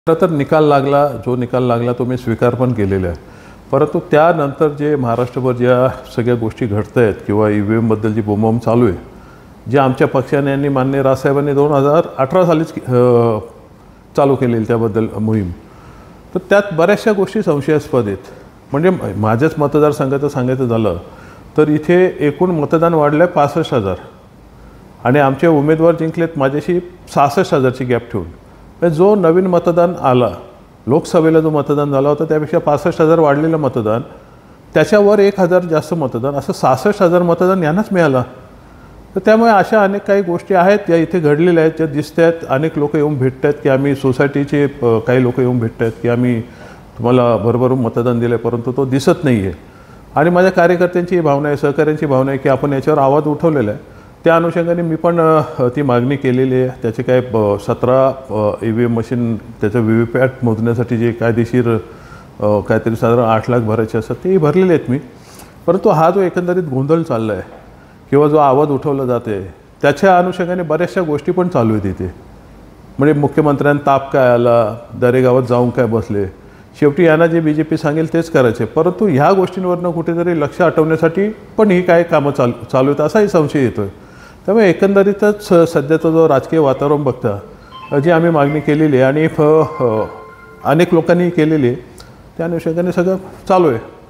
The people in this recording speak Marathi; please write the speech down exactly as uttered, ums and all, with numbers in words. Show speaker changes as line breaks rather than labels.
खरं तर निकाल लागला, जो निकाल लागला तो मी स्वीकार पण केलेला आहे. परंतु त्यानंतर जे महाराष्ट्रभर ज्या सगळ्या गोष्टी घडत आहेत किंवा ई व्ही एमबद्दल जी बोंबाबोंब चालू आहे, जे आमच्या पक्षाने आणि माननीय राजसाहेबांनी दोन हजार अठरा सालीच चालू केलेली त्याबद्दल मोहीम, तर त्यात बऱ्याचशा गोष्टी संशयास्पद आहेत. म्हणजे माझ्याच मतदारसंघाचं सांगायचं झालं तर इथे एकूण मतदान वाढलं आहे पासष्ट हजार आणि आमचे उमेदवार जिंकलेत माझ्याशी सहासष्ट हजारची गॅप ठेवून. जो नवीन मतदान आला, लोकसभेला जो मतदान झाला होता त्यापेक्षा पासष्ट हजार वाढलेलं मतदान, त्याच्यावर एक हजार जास्त मतदान, असं सहासष्ट हजार मतदान यांनाच मिळालं. तर त्यामुळे अशा अनेक काही गोष्टी आहेत या इथे घडलेल्या आहेत, ज्या दिसत आहेत. अनेक लोक येऊन भेटत आहेत की आम्ही सोसायटीचे काही लोक येऊन भेटत आहेत की आम्ही तुम्हाला भरभरून मतदान दिलं आहे, परंतु तो दिसत नाही आहे. आणि माझ्या कार्यकर्त्यांची भावना आहे, सहकाऱ्यांची भावना आहे की आपण याच्यावर आवाज उठवलेला आहे. त्या अनुषंगाने मी पण ती मागणी केलेली आहे. त्याचे काय सतरा ई व्ही एम मशीन, त्याचं व्ही व्ही पॅट मोजण्यासाठी जे कायदेशीर काहीतरी साधारण आठ लाख भरायचे असतात तेही भरलेले आहेत मी. परंतु हा जो एकंदरीत गोंधळ चालला आहे किंवा जो आवाज उठवला जाते त्याच्या अनुषंगाने बऱ्याचशा गोष्टी पण चालू आहेत इथे. म्हणजे मुख्यमंत्र्यांना ताप काय आला, दरेगावात जाऊन काय बसले, शेवटी यांना जे बी जे पी सांगेल तेच करायचे. परंतु ह्या गोष्टींवरनं कुठेतरी लक्ष हटवण्यासाठी पण ही काय कामं चालू चालू आहेत असाही संशय येतो आहे. त्यामुळे एकंदरीतच सध्याचा जो राजकीय वातावरण बघता जी आम्ही मागणी केलेली आहे आणि अनेक लोकांनी केलेली आहे त्या अनुषंगाने सगळं चालू आहे.